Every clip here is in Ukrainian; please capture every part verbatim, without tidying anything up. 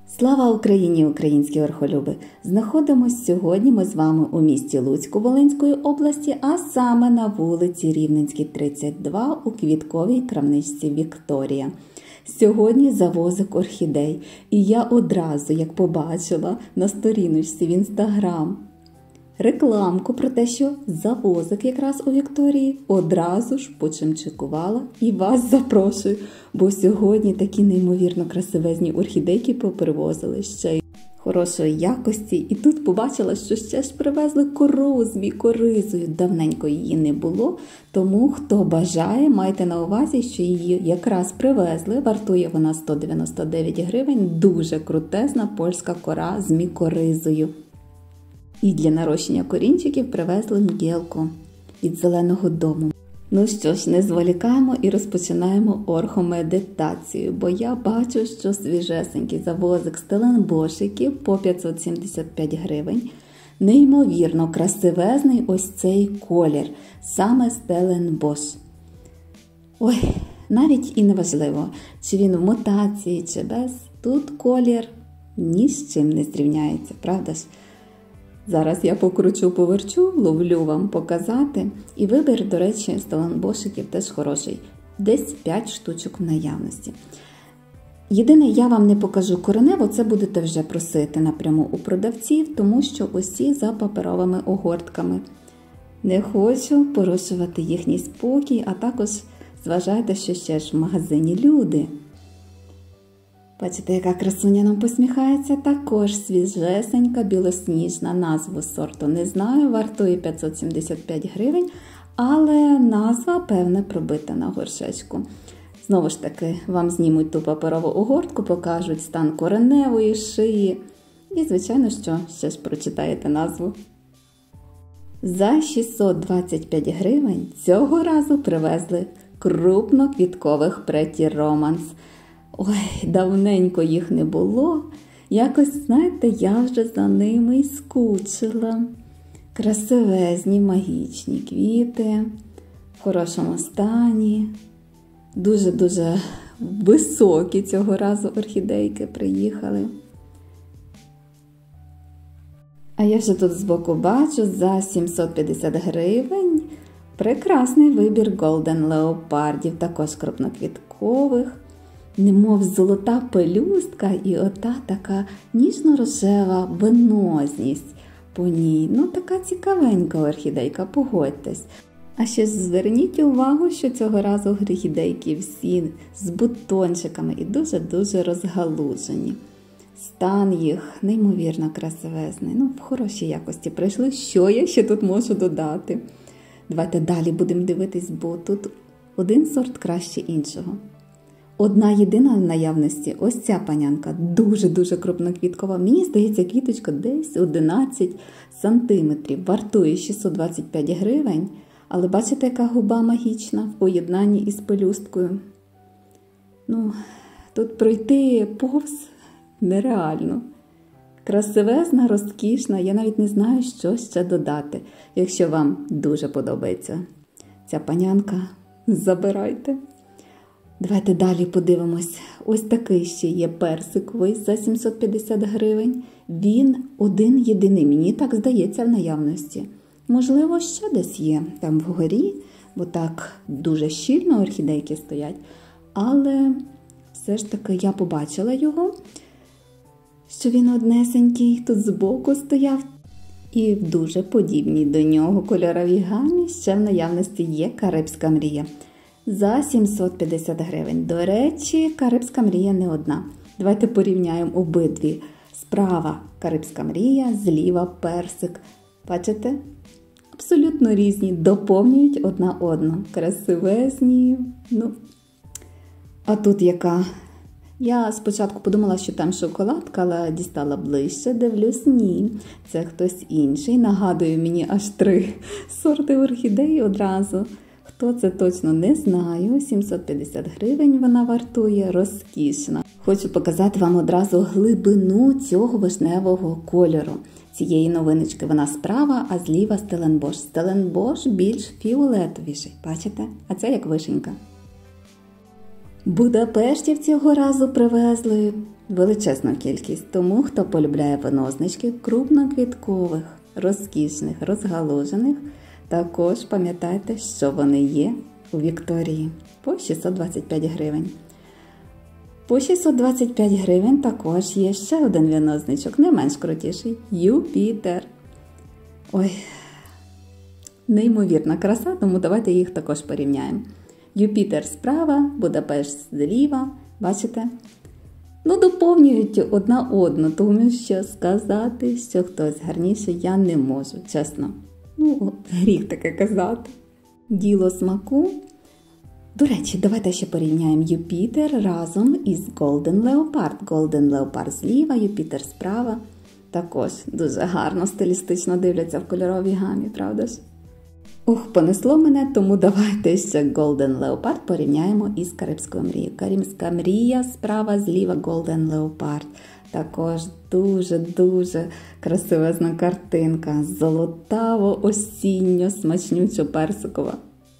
Слава Україні, українські орхолюби! Знаходимось сьогодні ми з вами у місті Луцьку Волинської області, а саме на вулиці Рівненській, тридцять два у квітковій крамничці Вікторія. Сьогодні завозик орхідей, і я одразу, як побачила на сторіночці в Інстаграм рекламку про те, що завозик якраз у Вікторії, одразу ж почимчикувала і вас запрошую, бо сьогодні такі неймовірно красивезні орхідейки попривозили ще й хорошої якості. І тут побачила, що ще ж привезли кору з мікоризою. Давненько її не було, тому хто бажає, майте на увазі, що її якраз привезли. Вартує вона сто дев'яносто дев'ять гривень, дуже крутезна польська кора з мікоризою. І для нарощення корінчиків привезли мгілку від Зеленого дому. Ну що ж, не зволікаємо і розпочинаємо орхомедитацію, бо я бачу, що свіжесенький завозик стеленбошиків по п'ятсот сімдесят п'ять гривень. Неймовірно красивезний ось цей колір, саме стеленбош. Ой, навіть і не важливо, чи він в мутації, чи без, тут колір ні з чим не зрівняється, правда ж? Зараз я покручу, поверчу, ловлю вам показати. І вибір, до речі, стеленбошиків теж хороший. Десь п'ять штучок в наявності. Єдине, я вам не покажу коренево, це будете вже просити напряму у продавців, тому що усі за паперовими огортками. Не хочу порушувати їхній спокій, а також зважайте, що ще ж в магазині люди. Бачите, яка красуня нам посміхається? Також свіжесенька, білосніжна, назву сорту не знаю, вартує п'ятсот сімдесят п'ять гривень, але назва, певне, пробита на горшечку. Знову ж таки, вам знімуть ту паперову огортку, покажуть стан кореневої, шиї і, звичайно, що ще ж прочитаєте назву. За шістсот двадцять п'ять гривень цього разу привезли крупноквіткових Pretty Romance. Ой, давненько їх не було. Якось, знаєте, я вже за ними й скучила. Красивезні, магічні квіти, в хорошому стані. Дуже-дуже високі цього разу орхідейки приїхали. А я вже тут збоку бачу за сімсот п'ятдесят гривень прекрасний вибір Golden Leopardів, також крупноквіткових. Немов золота пелюстка і ота така ніжно-рожева венозність по ній. Ну, така цікавенька орхідейка, погодьтесь. А ще зверніть увагу, що цього разу орхідейки всі з бутончиками і дуже-дуже розгалужені. Стан їх неймовірно красивезний. Ну, в хорошій якості прийшли. Що я ще тут можу додати? Давайте далі будемо дивитись, бо тут один сорт краще іншого. Одна єдина в наявності, ось ця панянка, дуже-дуже крупноквіткова. Мені здається, квіточка десь одинадцять сантиметрів. Вартує шістсот двадцять п'ять гривень, але бачите, яка губа магічна в поєднанні із пелюсткою. Ну, тут пройти повз нереально. Красивезна, розкішна, я навіть не знаю, що ще додати. Якщо вам дуже подобається ця панянка, забирайте. Давайте далі подивимось. Ось такий ще є персиковий за сімсот п'ятдесят гривень. Він один єдиний, мені так здається, в наявності. Можливо, ще десь є там вгорі, бо так дуже щільно орхідейки стоять. Але все ж таки я побачила його, що він однесенький, тут збоку стояв. І в дуже подібній до нього кольоровій гамі ще в наявності є Карибська мрія. За сімсот п'ятдесят гривень. До речі, Карибська мрія не одна. Давайте порівняємо обидві. Справа Карибська мрія, зліва персик. Бачите? Абсолютно різні, доповнюють одна одну. Красивезні. Ну. А тут яка? Я спочатку подумала, що там шоколадка, але дістала ближче, дивлюсь, ні. Це хтось інший. Нагадує мені аж три сорти орхідеї одразу. Хто це точно не знаю, сімсот п'ятдесят гривень вона вартує, розкішна. Хочу показати вам одразу глибину цього вишневого кольору. Цієї новиночки вона справа, а зліва стеленбош. Стеленбош більш фіолетовіший, бачите? А це як вишенька. Будапештів цього разу привезли величезну кількість, тому хто полюбляє виноснички крупноквіткових, розкішних, розгалужених, також пам'ятайте, що вони є у Вікторії по шістсот двадцять п'ять гривень. По шістсот двадцять п'ять гривень також є ще один виносничок, не менш крутіший – Юпітер. Ой, неймовірна краса, тому давайте їх також порівняємо. Юпітер справа, Будапешт зліва, бачите? Ну, доповнюють одна одну, тому що сказати, що хтось гарніший, я не можу, чесно. Ну, гріх таке казати. Діло смаку. До речі, давайте ще порівняємо Юпітер разом із Golden Leopard. Golden Leopard зліва, Юпітер справа. Також дуже гарно, стилістично дивляться в кольоровій гамі, правда ж? Ох, понесло мене, тому давайте ще Golden Leopard порівняємо із Карибською мрією. Карибська мрія справа, зліва Golden Leopard. Також дуже-дуже красивезна картинка, золотаво-осінньо, смачнючо-персикова.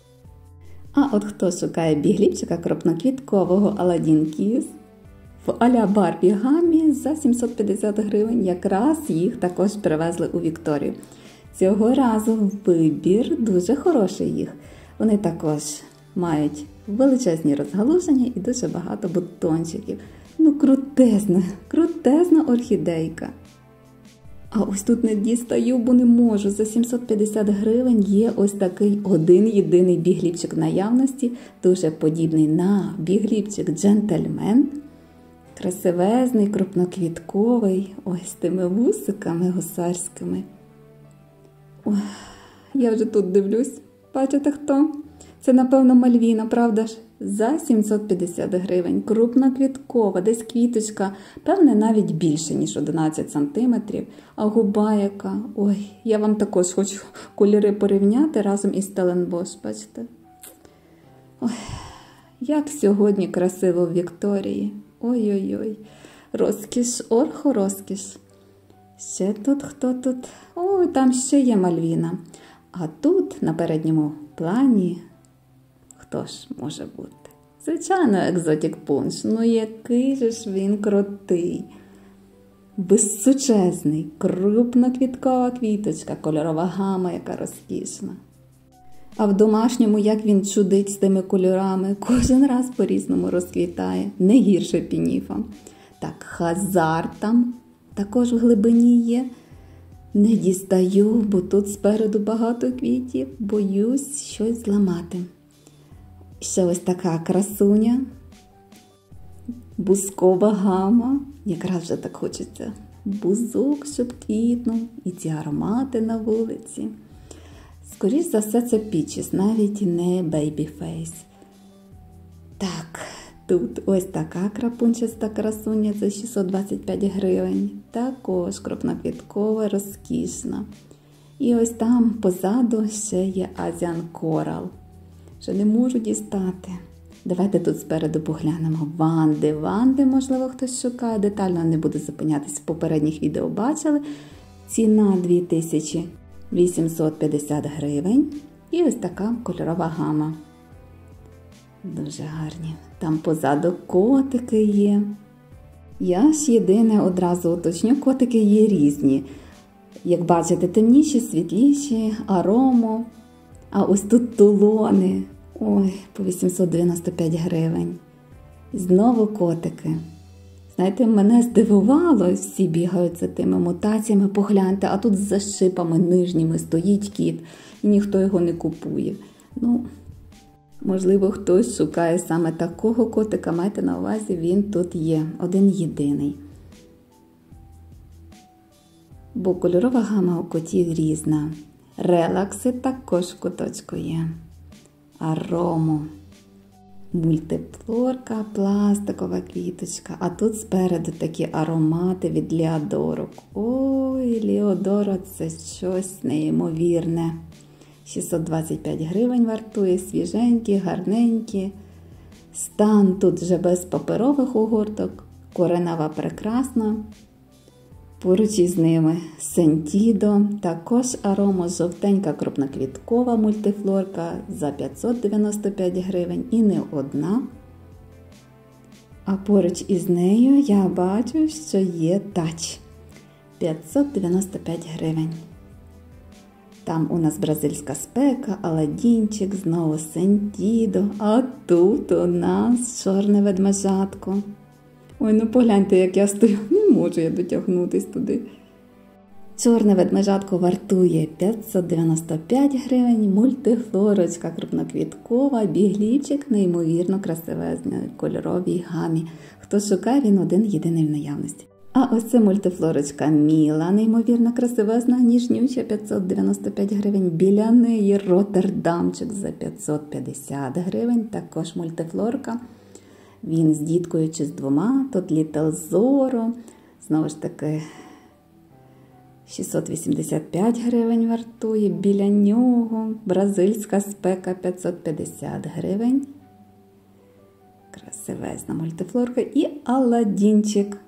А от хто шукає бігліпчика крупноквіткового Aladdin Kiss в а-ля Барбі гамі за сімсот п'ятдесят гривень, якраз їх також привезли у Вікторію. Цього разу вибір дуже хороший їх. Вони також мають величезні розгалуження і дуже багато бутончиків. Ну, крутезна, крутезна орхідейка. А ось тут не дістаю, бо не можу. За сімсот п'ятдесят гривень є ось такий один-єдиний бігліпчик в наявності, дуже подібний на бігліпчик Джентльмен. Красивезний, крупноквітковий, ось з тими вусиками гусарськими. Ой, я вже тут дивлюсь. Бачите хто? Це, напевно, Мальвіна, правда ж? За сімсот п'ятдесят гривень. Крупноквіткова, десь квіточка, певне, навіть більше, ніж одинадцять сантиметрів. А губа яка. Ой, я вам також хочу кольори порівняти разом із Стелленбош, бачите? Ой, як сьогодні красиво в Вікторії. Ой-ой-ой. Розкіш, орхо розкіш. Ще тут, хто тут? Ой, там ще є Мальвіна. А тут, на передньому плані, хто ж може бути? Звичайно, Exotic Punch. Ну який же ж він крутий. Безсучесний, крупноквіткова квіточка, кольорова гама, яка розкішна. А в домашньому, як він чудить з тими кольорами, кожен раз по-різному розквітає, не гірше пініфа. Так, Хазар там також в глибині є. Не дістаю, бо тут спереду багато квітів, боюсь щось зламати. Ще ось така красуня, бузкова гама, якраз вже так хочеться. Бузок, щоб квітнув, і ці аромати на вулиці. Скоріш за все це Peaches, навіть не Babyface. Так, тут ось така крапунчаста красуня за шістсот двадцять п'ять гривень. Також крупноквіткова, розкішна. І ось там позаду ще є Asian Coral. Вже не можу дістати. Давайте тут спереду поглянемо. Ванди. Ванди, можливо, хтось шукає. Детально не буду зупинятись. В попередніх відео бачили. Ціна дві тисячі вісімсот п'ятдесят гривень. І ось така кольорова гама. Дуже гарні. Там позаду котики є. Я ж єдине одразу уточню, котики є різні. Як бачите, темніші, світліші, аромо. А ось тут тулони. Ой, по вісімсот дев'яносто п'ять гривень. Знову котики. Знаєте, мене здивувало, всі бігають за тими мутаціями, погляньте, а тут з шипами нижніми стоїть кіт, і ніхто його не купує. Ну, можливо, хтось шукає саме такого котика, майте на увазі, він тут є, один єдиний. Бо кольорова гама у котів різна. Релакси також в куточку є. Арому. Мультифлорка, пластикова квіточка. А тут спереду такі аромати від Ліодору. Ой, Ліодоро – це щось неймовірне. шістсот двадцять п'ять гривень вартує, свіженькі, гарненькі. Стан тут вже без паперових огорток. Коренева прекрасна. Поруч із ними Сентідо, також арома жовтенька крупноквіткова мультифлорка за п'ятсот дев'яносто п'ять гривень і не одна. А поруч із нею я бачу, що є тач. п'ятсот дев'яносто п'ять гривень. Там у нас бразильська спека, аладдінчик, знову сентідо, а тут у нас чорне ведмежатко. Ой, ну погляньте, як я стою, не можу я дотягнутись туди. Чорне ведмежатко вартує п'ятсот дев'яносто п'ять гривень, мультифлорочка крупноквіткова, бігліпчик неймовірно красивезний, кольоровій гамі. Хто шукає, він один-єдиний в наявності. А ось це мультифлорочка Міла, неймовірно красивезна, ніжнюча, п'ятсот дев'яносто п'ять гривень. Біля неї Роттердамчик за п'ятсот п'ятдесят гривень, також мультифлорка. Він з діткою чи з двома, тут Little Zorro, знову ж таки шістсот вісімдесят п'ять гривень вартує. Біля нього бразильська спека п'ятсот п'ятдесят гривень. Красивезна мультифлорка і Аладдінчик.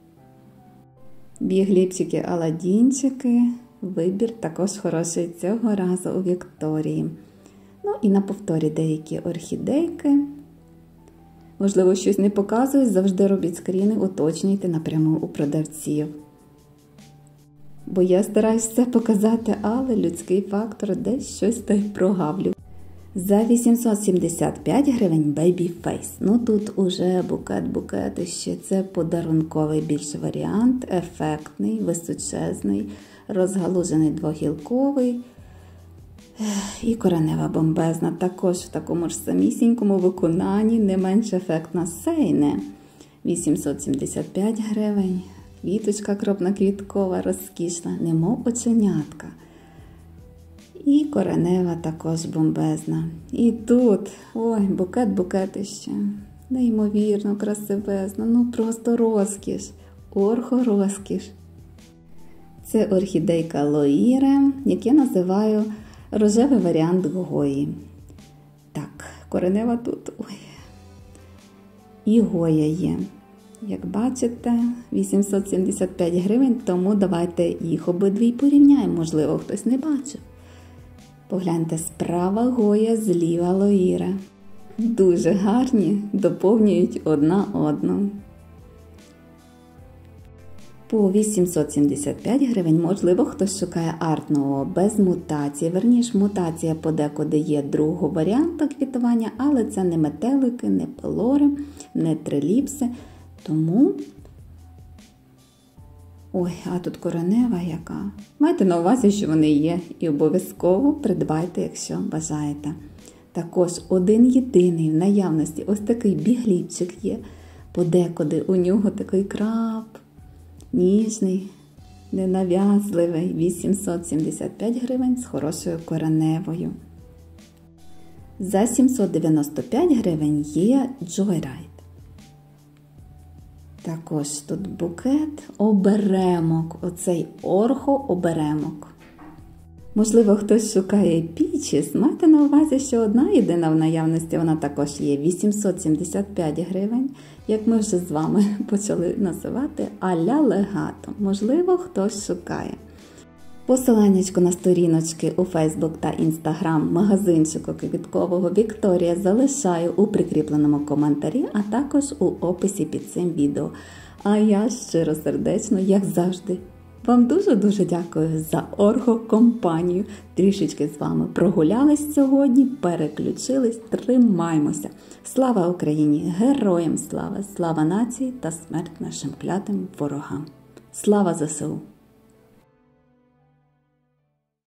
Бігліпчики, аладдінчики. Вибір також хороший цього разу у Вікторії. Ну і на повторі деякі орхідейки. Можливо, щось не показую, завжди робіть скріни, уточнюйте напряму у продавців. Бо я стараюсь все показати, але людський фактор десь щось та й прогавлю. За вісімсот сімдесят п'ять гривень Baby Face. Ну тут уже букет-букет, ще це подарунковий більш варіант, ефектний, височезний, розгалужений двогілковий. І коренева бомбезна, також в такому ж самісінькому виконанні, не менш ефектна сейне. вісімсот сімдесят п'ять гривень. Квіточка крупноквіткова, розкішна, немов оченятка. І коренева також бомбезна. І тут, ой, букет-букетище. Неймовірно, красивезно, ну просто розкіш, орхо-розкіш. Це орхідейка Лоїре, як я називаю рожевий варіант Гої. Так, коренева тут, ой. І Гоя є. Як бачите, вісімсот сімдесят п'ять гривень, тому давайте їх обидві порівняємо, можливо, хтось не бачив. Погляньте, справа Гоя, зліва Лоїре. Дуже гарні, доповнюють одна одну. По вісімсот сімдесят п'ять гривень, можливо, хтось шукає арт-нуо без мутації. Верніше, мутація подекуди є другого варіанту квітування, але це не метелики, не пелори, не триліпси. Тому, ой, а тут коренева яка. Майте на увазі, що вони є, і обов'язково придбайте, якщо бажаєте. Також один єдиний в наявності ось такий бігліпчик є. Подекуди у нього такий краб, ніжний, ненав'язливий, вісімсот сімдесят п'ять гривень з хорошою кореневою. За сімсот дев'яносто п'ять гривень є Joyride. Також тут букет, оберемок, оцей орхо-оберемок. Можливо, хтось шукає пічіс, майте на увазі, що одна єдина в наявності, вона також є, вісімсот сімдесят п'ять гривень, як ми вже з вами почали називати, а-ля легато. Можливо, хтось шукає. Посиланнячко на сторіночки у Facebook та Instagram магазинчику квіткового Вікторія залишаю у прикріпленому коментарі, а також у описі під цим відео. А я щиро сердечно, як завжди, вам дуже-дуже дякую за орхокомпанію. Трішечки з вами прогулялись сьогодні, переключились, тримаймося. Слава Україні! Героям слава! Слава нації та смерть нашим клятим ворогам! Слава ЗСУ!